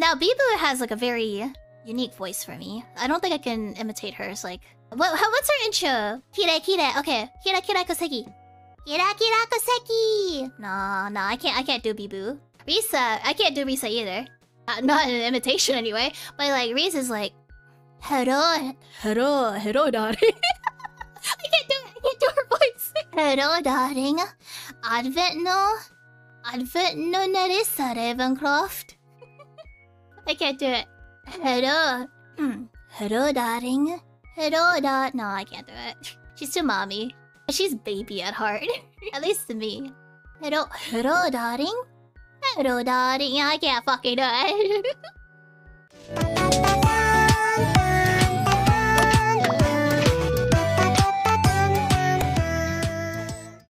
Now, Bijou has like a very unique voice for me. I don't think I can imitate hers. Like, what's her intro? Kira. Okay, Kira Koseki. Kira Koseki. No, I can't do Bijou. Risa, I can't do Risa either. Not an imitation anyway. But like, Risa's like, hello, darling. I can't do her voice. Hello, darling. Advent no Nerissa Ravencroft. I can't do it. Hello, darling. No, I can't do it. She's too mommy. She's baby at heart. At least to me. Hello, darling. Yeah, I can't fucking do it.